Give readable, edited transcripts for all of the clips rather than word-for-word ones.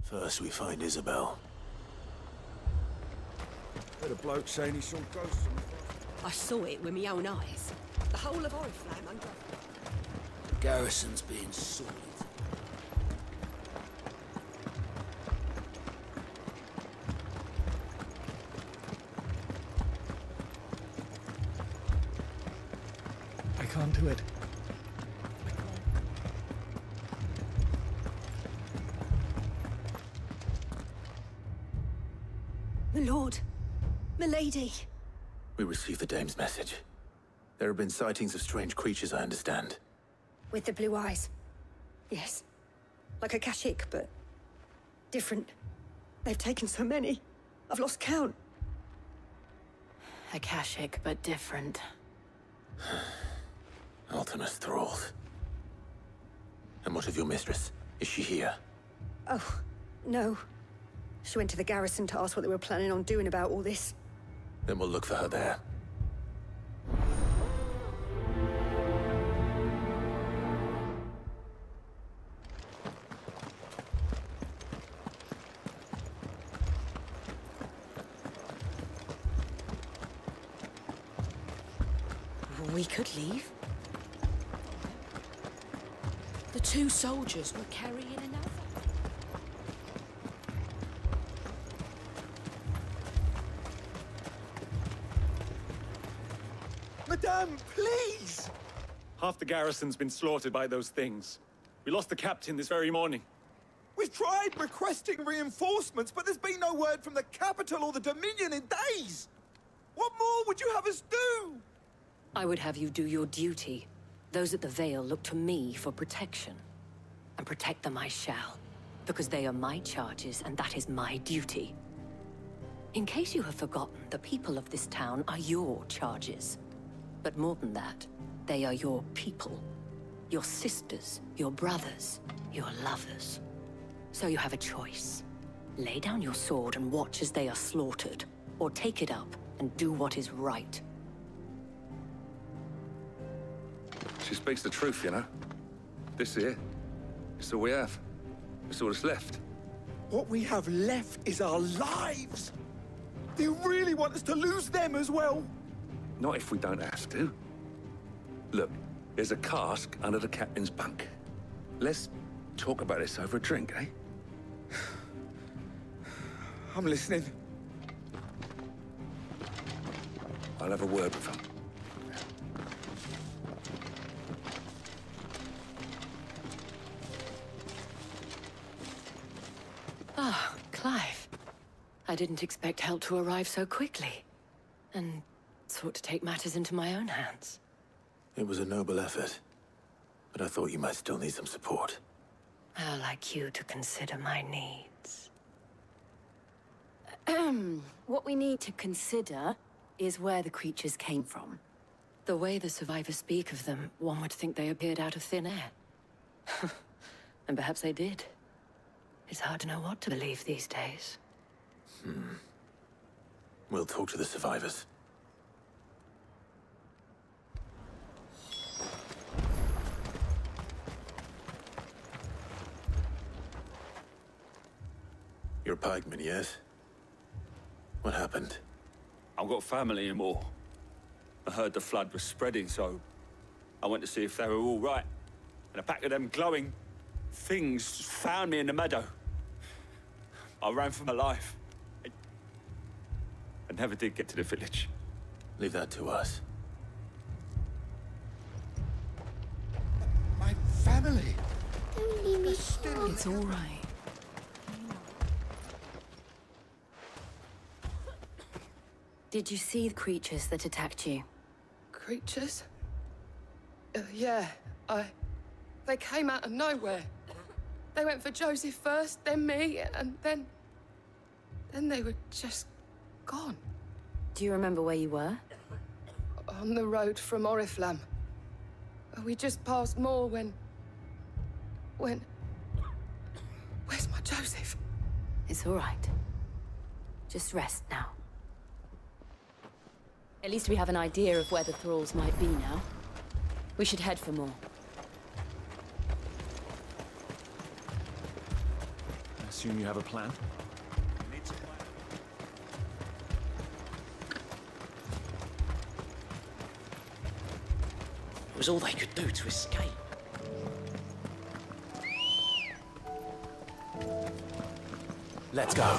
First we find Isabel. Heard a bloke saying he saw ghosts on the front. I saw it with my own eyes. The whole of Oriflamme under... The garrison's being sorted. I can't do it. My lord. Milady. We received the dame's message. There have been sightings of strange creatures, I understand. With the blue eyes. Yes. Like a Kashyyyk, but... different. They've taken so many. I've lost count. A Kashyyyk, but different. Ultimus thralls. And what of your mistress? Is she here? Oh, no. She went to the garrison to ask what they were planning on doing about all this. Then we'll look for her there. We could leave. The two soldiers were carrying another. Madame, please! Half the garrison's been slaughtered by those things. We lost the captain this very morning. We've tried requesting reinforcements, but there's been no word from the capital or the Dominion in days! What more would you have us do? I would have you do your duty. Those at the Vale look to me for protection. And protect them I shall, because they are my charges and that is my duty. In case you have forgotten, the people of this town are your charges. But more than that, they are your people. Your sisters, your brothers, your lovers. So you have a choice. Lay down your sword and watch as they are slaughtered, or take it up and do what is right. She speaks the truth, you know. This here, it's all we have. It's all that's left. What we have left is our lives! Do you really want us to lose them as well? Not if we don't have to. Look, there's a cask under the captain's bunk. Let's talk about this over a drink, eh? I'm listening. I'll have a word with him. Ah, Clive. I didn't expect help to arrive so quickly. And sought to take matters into my own hands. It was a noble effort. But I thought you might still need some support. I'd like you to consider my needs. What we need to consider is where the creatures came from. The way the survivors speak of them, one would think they appeared out of thin air. And perhaps they did. It's hard to know what to believe these days. We'll talk to the survivors. You're a pikeman, yes? What happened? I've got family in Moor. I heard the flood was spreading, so I went to see if they were all right. And a pack of them glowing things found me in the meadow. I ran for my life. I never did get to the village. Leave that to us. My family! Don't leave me. It's all right. Did you see the creatures that attacked you? Creatures? Yeah, They came out of nowhere. They went for Joseph first, then me, and then they were just gone. Do you remember where you were? On the road from Oriflamme. We just passed Moor when... Where's my Joseph? It's all right. Just rest now. At least we have an idea of where the thralls might be now. We should head for more. assume you have a plan? It was all they could do to escape. Let's go.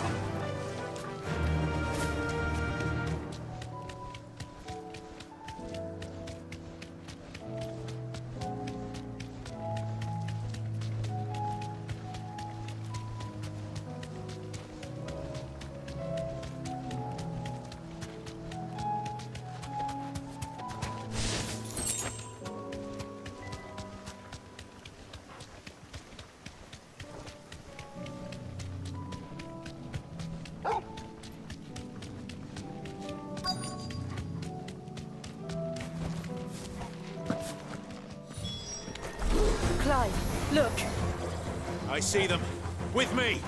Clive, look. I see them. With me.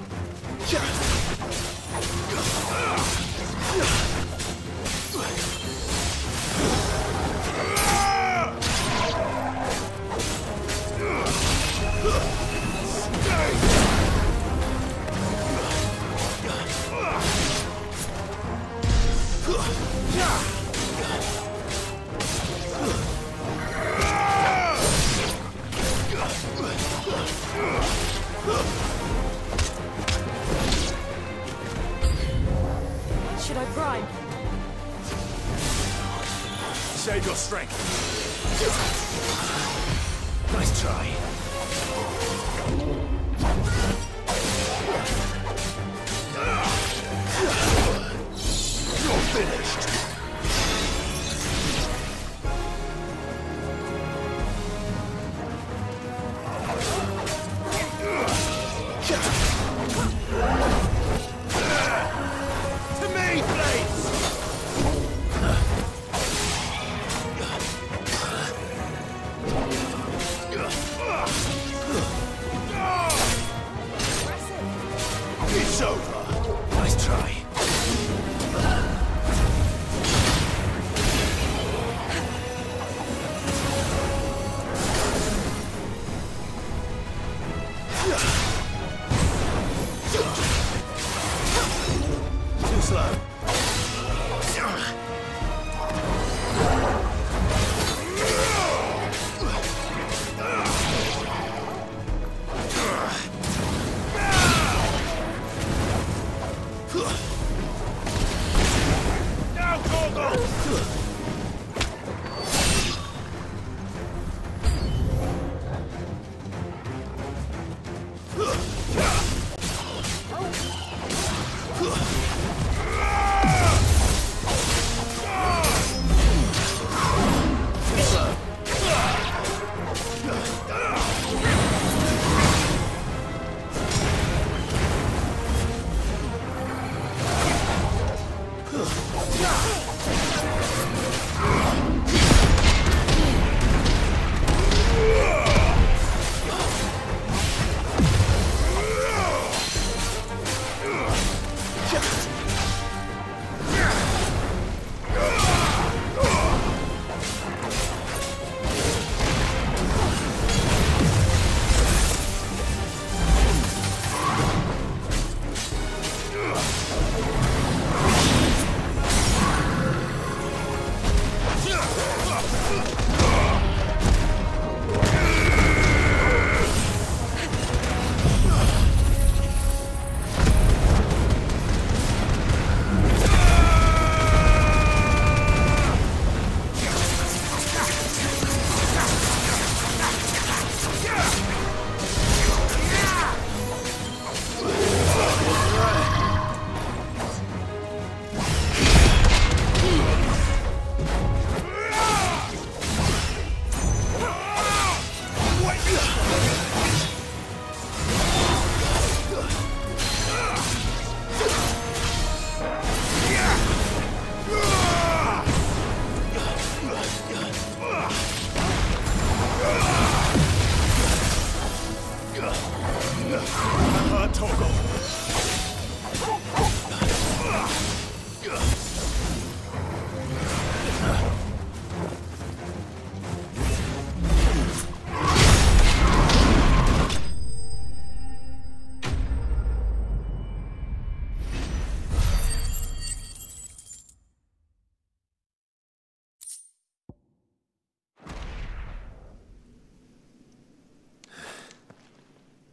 Should I prime? Save your strength. Nice try. You're finished. To me, Blades!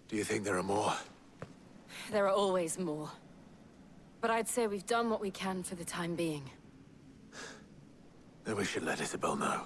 Do you think there are more? There are always more. But I'd say we've done what we can for the time being. Then we should let Isabel know.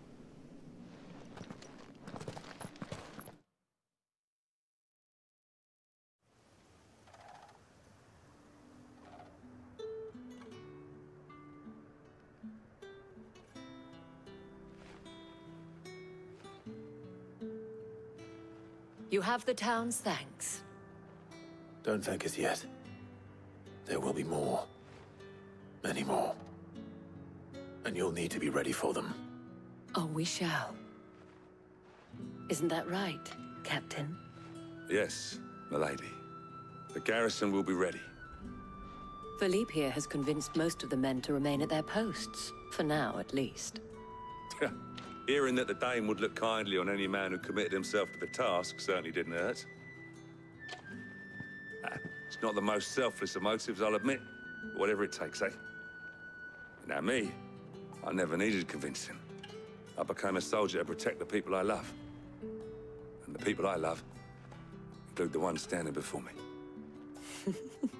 You have the town's thanks. Don't thank us yet. There will be more. Many more. And you'll need to be ready for them. Oh, we shall. Isn't that right, Captain? Yes, milady. The garrison will be ready. Philippe here has convinced most of the men to remain at their posts. For now, at least. Hearing that the Dane would look kindly on any man who committed himself to the task certainly didn't hurt. It's not the most selfless of motives, I'll admit. But whatever it takes, eh? Now me, I never needed convincing. I became a soldier to protect the people I love. And the people I love include the one standing before me.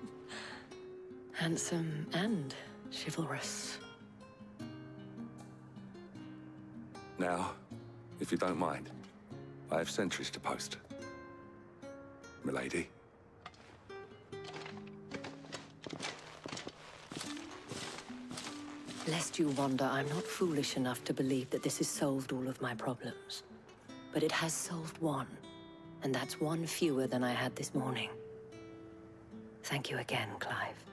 Handsome and chivalrous. Now, if you don't mind, I have sentries to post. Milady. Lest you wonder, I'm not foolish enough to believe that this has solved all of my problems. But it has solved one, and that's one fewer than I had this morning. Thank you again, Clive.